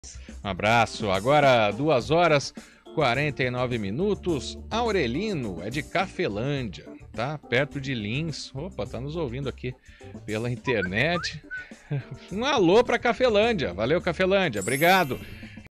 Um abraço. Agora, 2h49. Aurelino é de Cafelândia, tá? Perto de Lins. Opa, tá nos ouvindo aqui pela internet. Um alô pra Cafelândia. Valeu, Cafelândia. Obrigado.